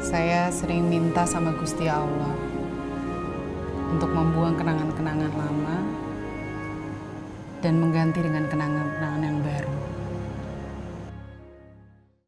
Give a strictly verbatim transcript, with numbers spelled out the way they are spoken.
Saya sering minta sama Gusti Allah untuk membuang kenangan-kenangan lama dan mengganti dengan kenangan-kenangan yang baru.